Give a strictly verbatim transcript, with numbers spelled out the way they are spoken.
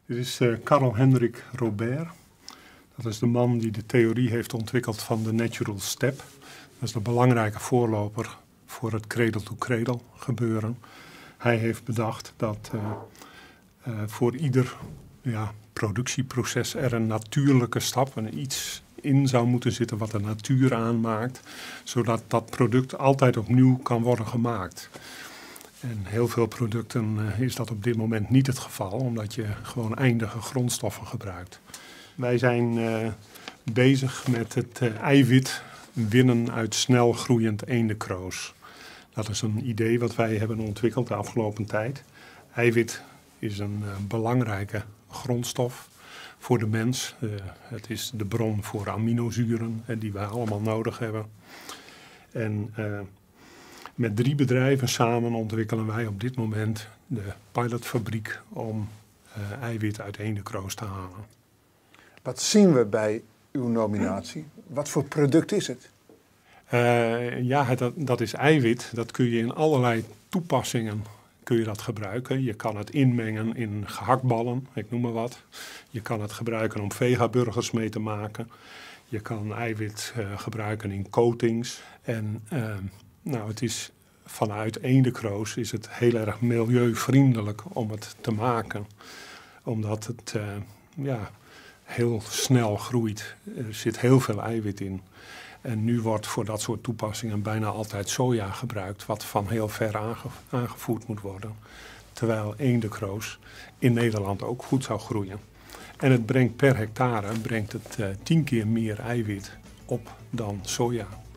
Dit is uh, Karl Hendrik Robert. Dat is de man die de theorie heeft ontwikkeld van de natural step. Dat is de belangrijke voorloper voor het cradle-to-cradle gebeuren. Hij heeft bedacht dat uh, uh, voor ieder ja, productieproces er een natuurlijke stap, en iets in zou moeten zitten wat de natuur aanmaakt, zodat dat product altijd opnieuw kan worden gemaakt. En heel veel producten uh, is dat op dit moment niet het geval, omdat je gewoon eindige grondstoffen gebruikt. Wij zijn uh, bezig met het uh, eiwit winnen uit snel groeiend eendenkroos. Dat is een idee wat wij hebben ontwikkeld de afgelopen tijd. Eiwit is een uh, belangrijke grondstof voor de mens. Uh, het is de bron voor aminozuren uh, die wij allemaal nodig hebben. En uh, met drie bedrijven samen ontwikkelen wij op dit moment de pilotfabriek om uh, eiwit uit eendenkroos te halen. Wat zien we bij uw nominatie? Wat voor product is het? Uh, ja, dat, dat is eiwit. Dat kun je in allerlei toepassingen kun je dat gebruiken. Je kan het inmengen in gehaktballen, ik noem maar wat. Je kan het gebruiken om vegaburgers mee te maken. Je kan eiwit uh, gebruiken in coatings. En uh, nou, het is vanuit eendenkroos is het heel erg milieuvriendelijk om het te maken. Omdat het uh, ja, heel snel groeit. Er zit heel veel eiwit in. En nu wordt voor dat soort toepassingen bijna altijd soja gebruikt, wat van heel ver aange aangevoerd moet worden. Terwijl eendenkroos in Nederland ook goed zou groeien. En het brengt per hectare brengt het uh, tien keer meer eiwit op dan soja.